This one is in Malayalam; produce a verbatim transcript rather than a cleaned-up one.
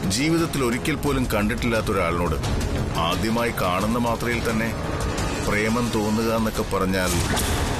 ജീവിതത്തിൽ ഒരിക്കൽ പോലും കണ്ടിട്ടില്ലാത്ത ഒരാളിനോട് ആദ്യമായി കാണുന്ന മാത്രയിൽ തന്നെ പ്രേമം തോന്നുക എന്നൊക്കെ പറഞ്ഞാൽ